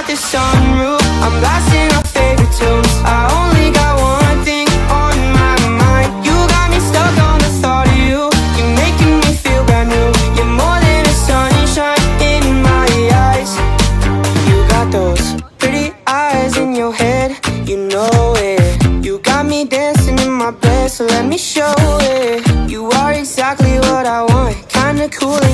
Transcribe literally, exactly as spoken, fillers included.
the sunroof, I'm blasting our favorite tunes. I only got one thing on my mind. You got me stuck on the thought of you. You're making me feel brand new. You're more than a sunshine in my eyes. You got those pretty eyes in your head, you know it. You got me dancing in my bed, so let me show it. You are exactly what I want, kinda cool